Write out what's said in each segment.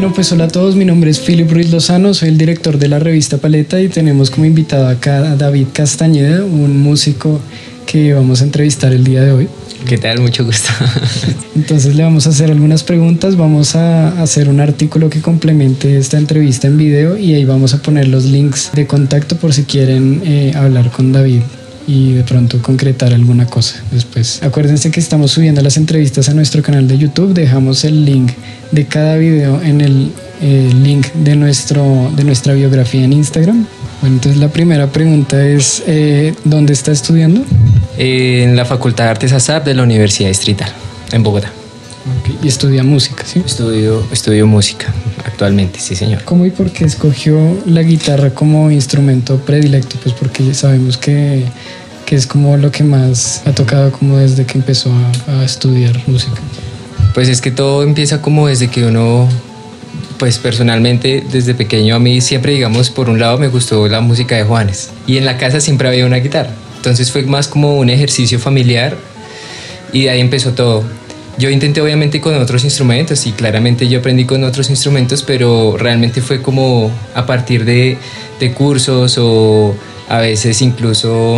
Bueno, pues hola a todos, mi nombre es Philip Ruiz Lozano, soy el director de la revista Paleta y tenemos como invitado acá a David Castañeda, un músico que vamos a entrevistar el día de hoy. ¿Qué tal? Mucho gusto. Entonces le vamos a hacer algunas preguntas, vamos a hacer un artículo que complemente esta entrevista en video y ahí vamos a poner los links de contacto por si quieren hablar con David y de pronto concretar alguna cosa después. Acuérdense que estamos subiendo las entrevistas a nuestro canal de YouTube, dejamos el link de cada video en el link de nuestra biografía en Instagram. Bueno, entonces la primera pregunta es ¿dónde está estudiando? En la Facultad de Artes ASAP de la Universidad Distrital, en Bogotá. Okay. Y estudia música, ¿sí? Estudio música actualmente, sí señor. ¿Cómo y por qué escogió la guitarra como instrumento predilecto? Pues porque ya sabemos que es como lo que más ha tocado como desde que empezó a estudiar música. Pues es que todo empieza como desde que uno, pues personalmente desde pequeño a mí siempre, digamos, por un lado me gustó la música de Juanes y en la casa siempre había una guitarra. Entonces fue más como un ejercicio familiar y de ahí empezó todo. Yo intenté obviamente con otros instrumentos y claramente yo aprendí con otros instrumentos, pero realmente fue como a partir de cursos o a veces incluso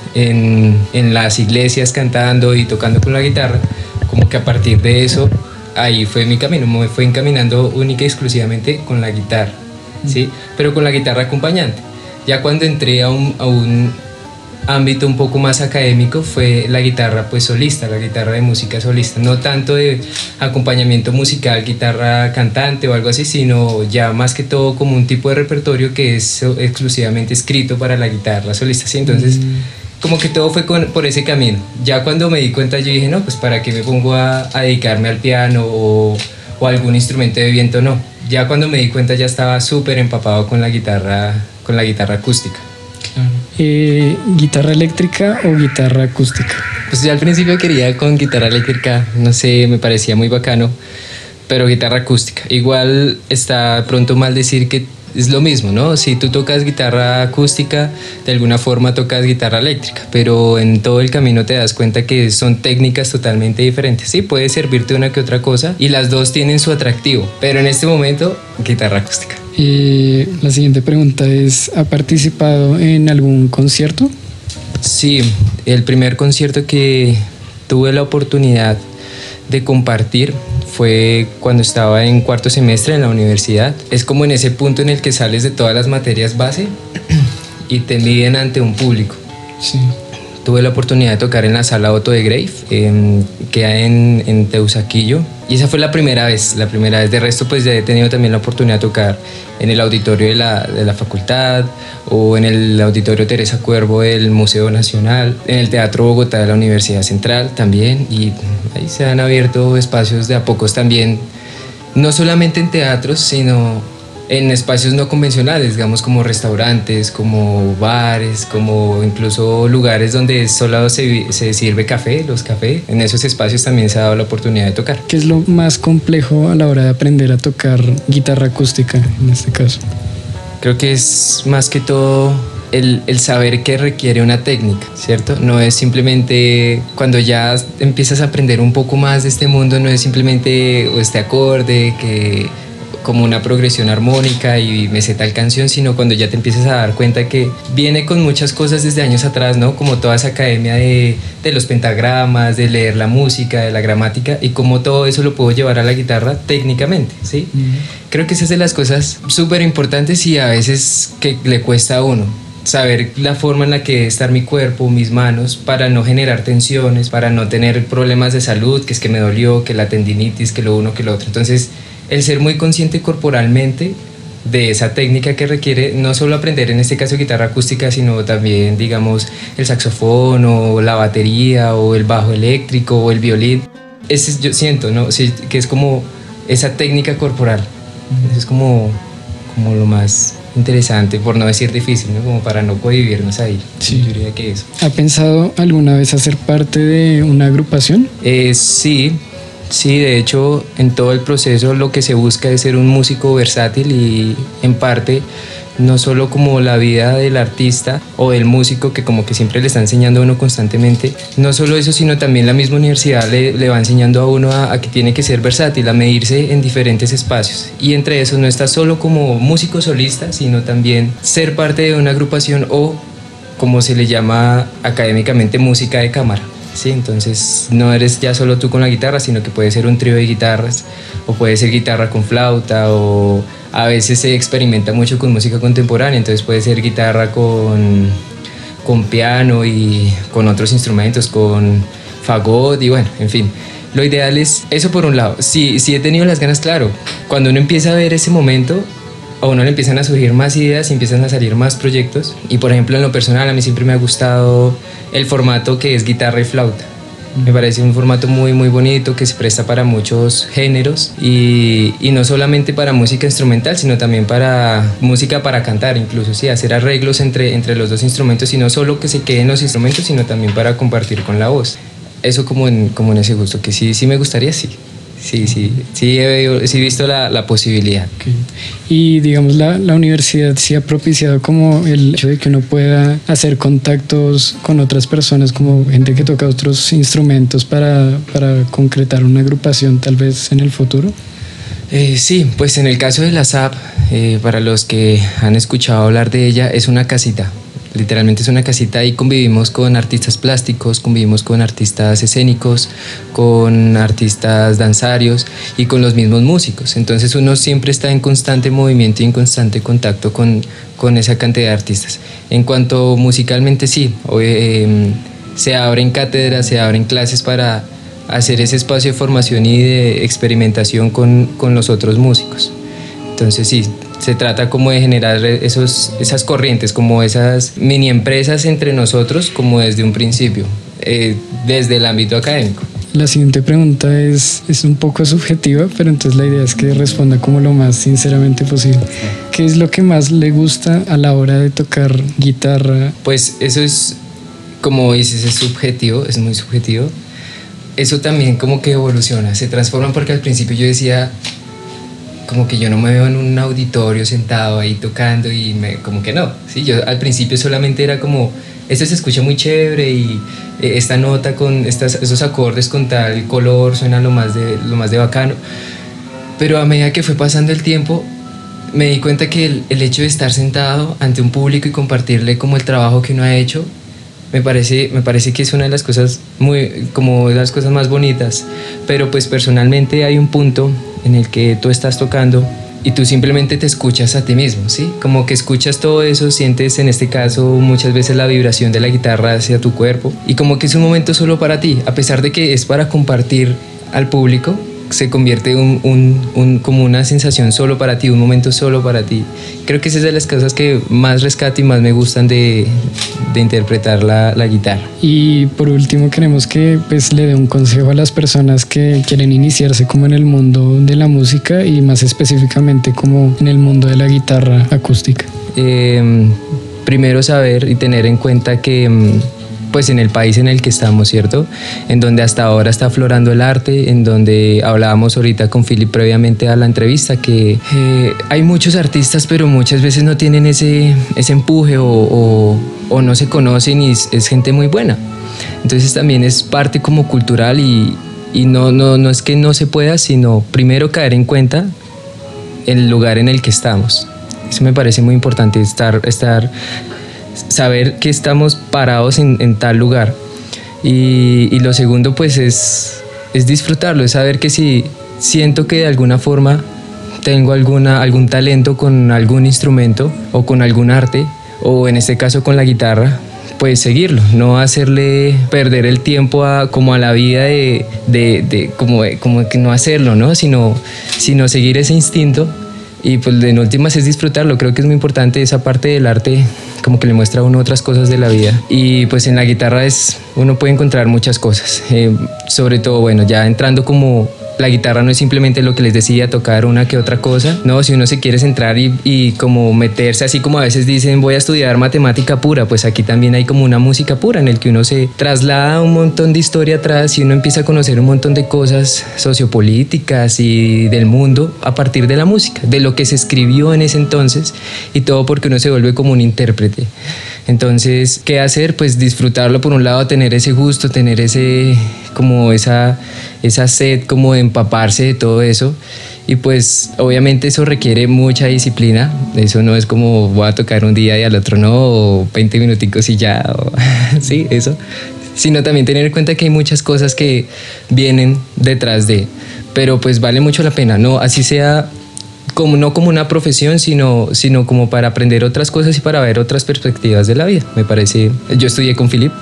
en las iglesias cantando y tocando con la guitarra, como que a partir de eso ahí fue mi camino, me fue encaminando única y exclusivamente con la guitarra, ¿sí? Pero con la guitarra acompañante. Ya cuando entré a un ámbito un poco más académico fue la guitarra pues solista, la guitarra de música solista, no tanto de acompañamiento musical, guitarra cantante o algo así, sino ya más que todo como un tipo de repertorio que es exclusivamente escrito para la guitarra solista, ¿sí? Entonces como que todo fue por ese camino. Ya cuando me di cuenta yo dije, no, pues para qué me pongo a dedicarme al piano o algún instrumento de viento, no. Ya cuando me di cuenta ya estaba súper empapado con la guitarra acústica. ¿Guitarra eléctrica o guitarra acústica? Pues yo al principio quería con guitarra eléctrica, no sé, me parecía muy bacano, pero guitarra acústica. Igual está pronto mal decir que es lo mismo, ¿no? Si tú tocas guitarra acústica, de alguna forma tocas guitarra eléctrica, pero en todo el camino te das cuenta que son técnicas totalmente diferentes. Sí, puede servirte una que otra cosa y las dos tienen su atractivo, pero en este momento, guitarra acústica. La siguiente pregunta es, ¿ha participado en algún concierto? Sí, el primer concierto que tuve la oportunidad de compartir fue cuando estaba en cuarto semestre en la universidad. Es como en ese punto en el que sales de todas las materias base y te miden ante un público. Sí. Tuve la oportunidad de tocar en la sala Otto de Grave, que hay en Teusaquillo, y esa fue la primera vez. De resto, pues ya he tenido también la oportunidad de tocar en el auditorio de la facultad o en el auditorio Teresa Cuervo del Museo Nacional, en el Teatro Bogotá de la Universidad Central también, y ahí se han abierto espacios de a pocos también, no solamente en teatros, sino en espacios no convencionales, digamos como restaurantes, como bares, como incluso lugares donde solo se sirve café, los cafés. En esos espacios también se ha dado la oportunidad de tocar. ¿Qué es lo más complejo a la hora de aprender a tocar guitarra acústica en este caso? Creo que es más que todo el saber que requiere una técnica, ¿cierto? No es simplemente, cuando ya empiezas a aprender un poco más de este mundo, no es simplemente este acorde que como una progresión armónica y me sé tal canción, sino cuando ya te empiezas a dar cuenta que viene con muchas cosas desde años atrás, ¿no? Como toda esa academia de los pentagramas, de leer la música, de la gramática, y cómo todo eso lo puedo llevar a la guitarra técnicamente, ¿sí? Creo que esa es de las cosas súper importantes y a veces que le cuesta a uno saber la forma en la que debe estar mi cuerpo, mis manos, para no generar tensiones, para no tener problemas de salud, que es que me dolió, que la tendinitis, que lo uno, que lo otro. Entonces, el ser muy consciente corporalmente de esa técnica que requiere no solo aprender en este caso guitarra acústica, sino también, digamos, el saxofón o la batería o el bajo eléctrico o el violín. Ese yo siento, ¿no? Sí, que es como esa técnica corporal. Eso es como lo más interesante, por no decir difícil, ¿no? Como para no cohibirnos ahí. Sí. Yo diría que eso. ¿Ha pensado alguna vez hacer parte de una agrupación? Sí, de hecho, en todo el proceso lo que se busca es ser un músico versátil y en parte no solo como la vida del artista o del músico que como que siempre le está enseñando a uno constantemente, no solo eso, sino también la misma universidad le va enseñando a uno a que tiene que ser versátil, a medirse en diferentes espacios, y entre esos no está solo como músico solista, sino también ser parte de una agrupación o como se le llama académicamente música de cámara. Sí, entonces no eres ya solo tú con la guitarra, sino que puede ser un trío de guitarras o puede ser guitarra con flauta, o a veces se experimenta mucho con música contemporánea, entonces puede ser guitarra con piano y con otros instrumentos, con fagot y bueno, en fin. Lo ideal es eso por un lado. Sí he tenido las ganas, claro. Cuando uno empieza a ver ese momento, a uno le empiezan a surgir más ideas y empiezan a salir más proyectos. Y por ejemplo, en lo personal, a mí siempre me ha gustado el formato que es guitarra y flauta. Me parece un formato muy muy bonito que se presta para muchos géneros y no solamente para música instrumental, sino también para música para cantar, incluso sí, hacer arreglos entre los dos instrumentos, y no solo que se queden los instrumentos, sino también para compartir con la voz. Eso como en ese gusto, que sí me gustaría, sí. Sí he visto la posibilidad. Okay. Y digamos la universidad sí ha propiciado como el hecho de que uno pueda hacer contactos con otras personas, como gente que toca otros instrumentos para concretar una agrupación tal vez en el futuro. Sí, pues en el caso de la SAP, para los que han escuchado hablar de ella, es una casita. Literalmente es una casita, y convivimos con artistas plásticos, convivimos con artistas escénicos, con artistas danzarios y con los mismos músicos. Entonces uno siempre está en constante movimiento y en constante contacto con esa cantidad de artistas. En cuanto musicalmente, sí, se abren cátedras, se abren clases para hacer ese espacio de formación y de experimentación con los otros músicos. Entonces sí, se trata como de generar esas corrientes, como esas mini empresas entre nosotros, como desde un principio, desde el ámbito académico. La siguiente pregunta es un poco subjetiva, pero entonces la idea es que responda como lo más sinceramente posible. ¿Qué es lo que más le gusta a la hora de tocar guitarra? Pues eso es, como dices, es subjetivo, es muy subjetivo. Eso también como que evoluciona, se transforma, porque al principio yo decía, como que yo no me veo en un auditorio sentado ahí tocando, y como que no, ¿sí? Yo al principio solamente era como, esto se escucha muy chévere y esta nota con esos acordes con tal color suena lo más de bacano, pero a medida que fue pasando el tiempo me di cuenta que el hecho de estar sentado ante un público y compartirle como el trabajo que uno ha hecho, me parece que es una de las cosas como de las cosas más bonitas. Pero pues personalmente hay un punto en el que tú estás tocando y tú simplemente te escuchas a ti mismo, ¿sí? Como que escuchas todo eso, sientes en este caso muchas veces la vibración de la guitarra hacia tu cuerpo, y como que es un momento solo para ti, a pesar de que es para compartir al público, se convierte como una sensación solo para ti, un momento solo para ti. Creo que esa es de las cosas que más rescato y más me gustan de interpretar la guitarra. Y por último queremos que pues le dé un consejo a las personas que quieren iniciarse como en el mundo de la música, y más específicamente como en el mundo de la guitarra acústica. Primero saber y tener en cuenta que pues en el país en el que estamos, ¿cierto? En donde hasta ahora está aflorando el arte, en donde hablábamos ahorita con Philip previamente a la entrevista, que hay muchos artistas, pero muchas veces no tienen ese empuje o no se conocen, y es gente muy buena. Entonces también es parte como cultural, y no es que no se pueda, sino primero caer en cuenta el lugar en el que estamos. Eso me parece muy importante, saber que estamos parados en tal lugar, y lo segundo pues es disfrutarlo, es saber que si siento que de alguna forma tengo algún talento con algún instrumento o con algún arte, o en este caso con la guitarra, pues seguirlo, no hacerle perder el tiempo como a la vida como que no hacerlo, ¿no? sino seguir ese instinto. Y pues en últimas es disfrutarlo. Creo que es muy importante esa parte del arte, como que le muestra a uno otras cosas de la vida. Y pues en la guitarra uno puede encontrar muchas cosas, sobre todo, bueno, ya entrando como la guitarra no es simplemente lo que les decía, tocar una que otra cosa. No, si uno se quiere centrar y como meterse, así como a veces dicen voy a estudiar matemática pura, pues aquí también hay como una música pura en el que uno se traslada un montón de historia atrás y uno empieza a conocer un montón de cosas sociopolíticas y del mundo a partir de la música, de lo que se escribió en ese entonces, y todo porque uno se vuelve como un intérprete. Entonces, ¿qué hacer? Pues disfrutarlo por un lado, tener ese gusto, tener ese, como esa sed como de empaparse de todo eso. Y pues obviamente eso requiere mucha disciplina. Eso no es como voy a tocar un día y al otro no, o 20 minuticos y ya, o sí, eso. Sino también tener en cuenta que hay muchas cosas que vienen detrás de, pero pues vale mucho la pena, no así sea como, no como una profesión, sino como para aprender otras cosas y para ver otras perspectivas de la vida. Me parece, yo estudié con Philip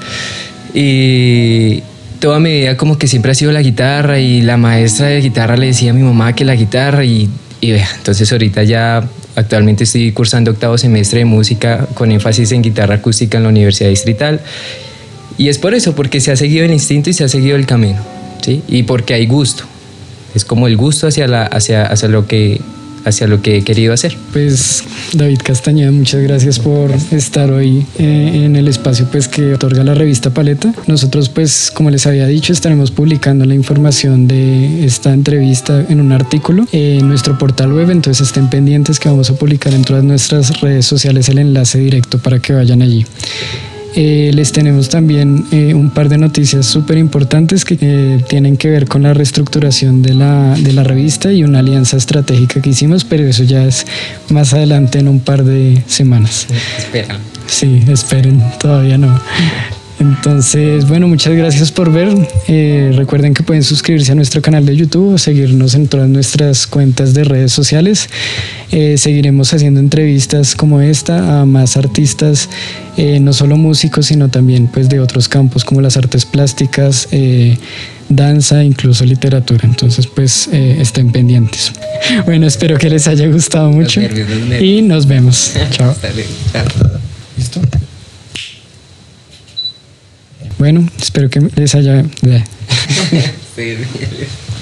y toda mi vida como que siempre ha sido la guitarra, y la maestra de guitarra le decía a mi mamá que la guitarra y vea, entonces ahorita ya actualmente estoy cursando 8º semestre de música con énfasis en guitarra acústica en la Universidad Distrital, y es por eso, porque se ha seguido el instinto y se ha seguido el camino, ¿sí? Y porque hay gusto, es como el gusto hacia lo que he querido hacer. Pues David Castañeda, muchas gracias por estar hoy en el espacio pues que otorga la revista Paleta. Nosotros pues, como les había dicho, estaremos publicando la información de esta entrevista en un artículo en nuestro portal web, entonces estén pendientes que vamos a publicar en todas nuestras redes sociales el enlace directo para que vayan allí. Les tenemos también un par de noticias súper importantes que tienen que ver con la reestructuración de la revista y una alianza estratégica que hicimos, pero eso ya es más adelante en un par de semanas. Espera. Sí, esperen, todavía no. Entonces, bueno, muchas gracias por ver. Recuerden que pueden suscribirse a nuestro canal de YouTube o seguirnos en todas nuestras cuentas de redes sociales. Seguiremos haciendo entrevistas como esta a más artistas, no solo músicos, sino también pues de otros campos como las artes plásticas, danza, incluso literatura. Entonces, pues estén pendientes. Bueno, espero que les haya gustado mucho y nos vemos. Chao. ¿Listo? Bueno, espero que les haya...